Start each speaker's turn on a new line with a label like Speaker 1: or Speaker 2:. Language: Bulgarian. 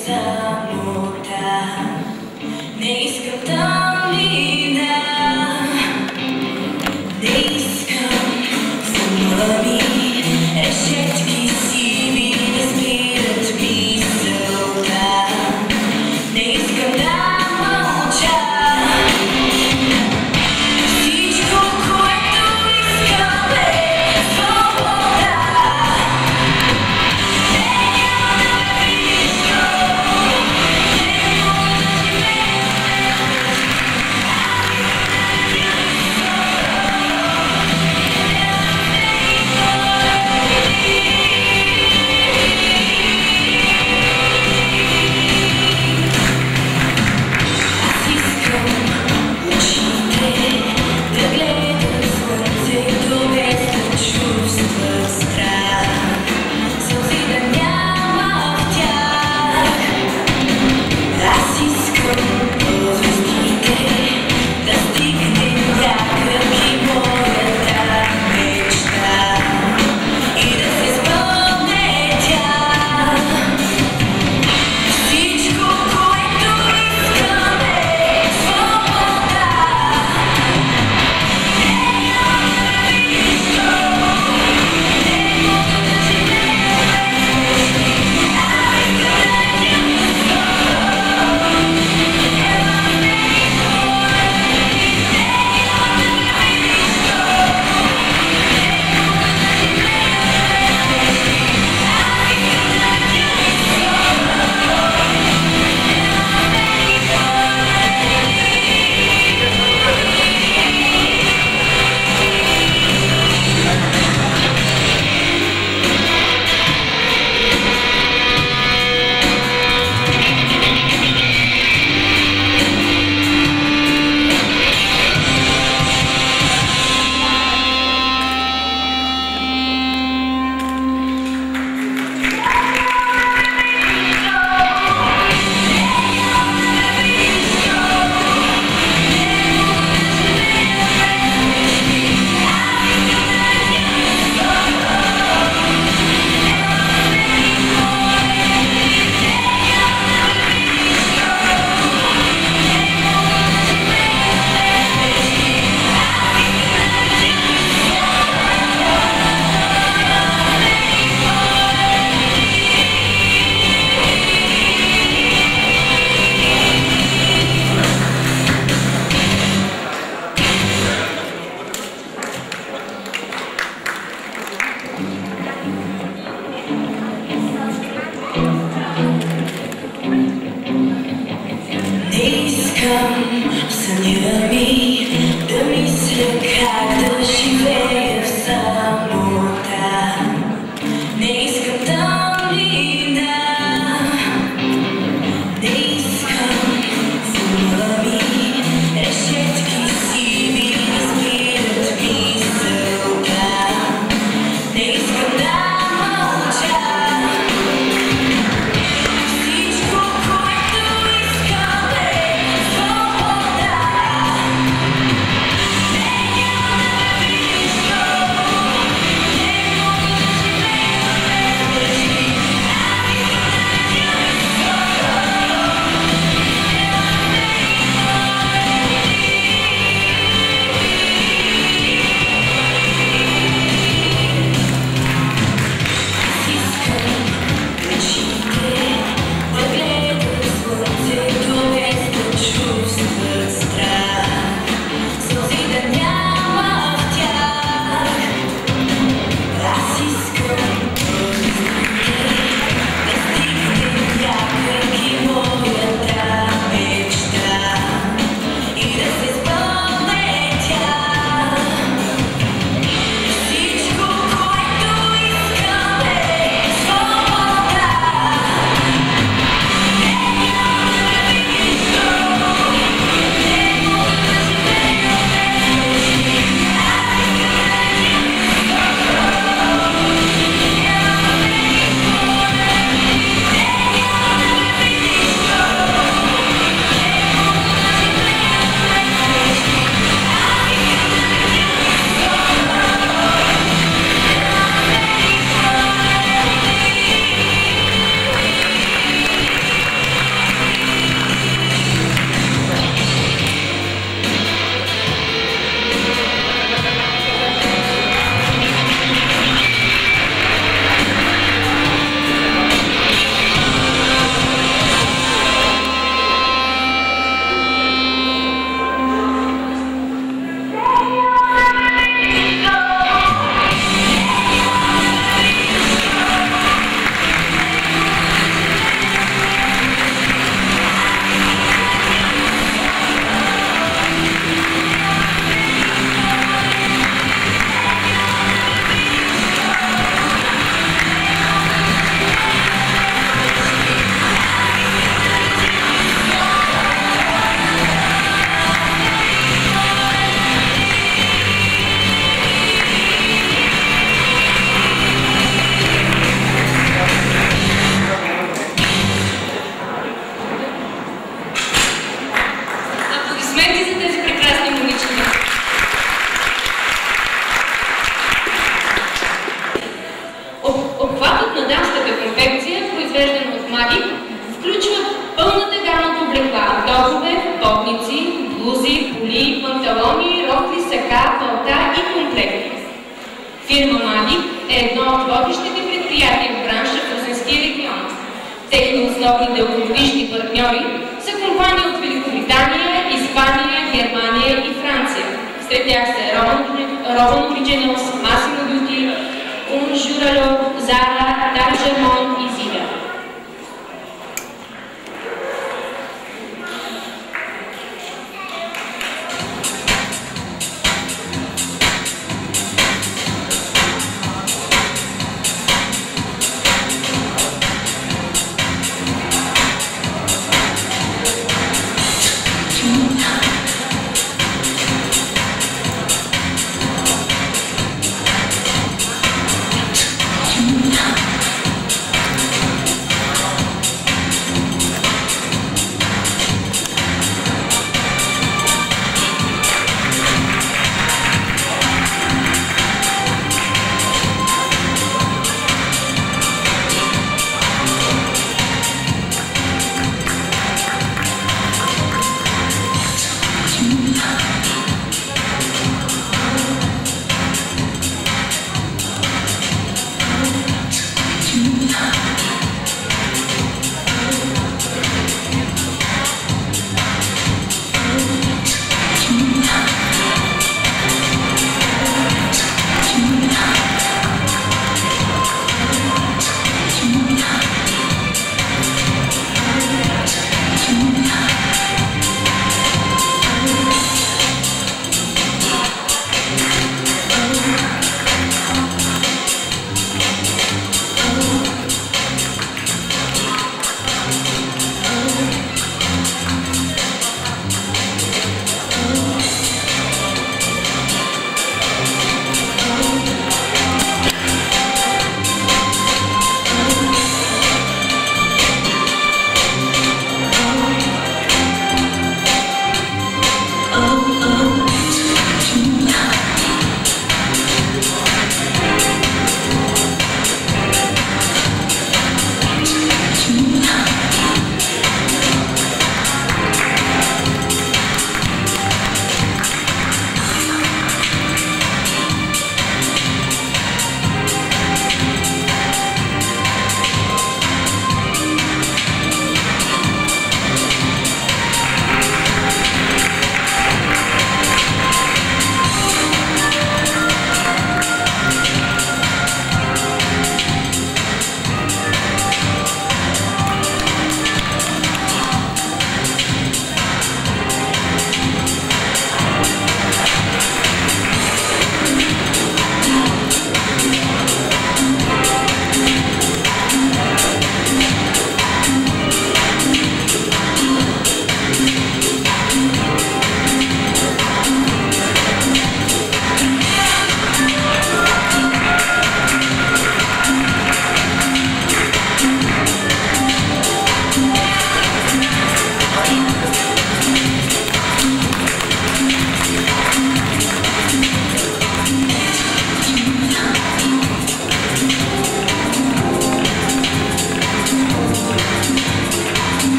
Speaker 1: самота. Не искам да мина, не искам замъни, решетки сиви да спират мисълта. Не искам да мълча, всичко, което искам е свобода. Съня ми да мисля как да живея в самота. Не искам да мина, не искам замъни, решетки сиви да спират мисълта. Не искам да мълча, всичко, което искам е свобода. Не няма да
Speaker 2: произвеждана от Магик, включват пълната гама от облекла, топове, потници, блузи, поли, панталони, рокли, сака, палта и комплекти. Фирма Магик е едно от водещите предприятия в бранша в Русенския регион. Техни основни дългогодишни партньори са компании от Великобритания, Испания, Германия и Франция. Сред тях са Rowan Originals, Massimo Dutti, Unjuralo, Zara, Targemon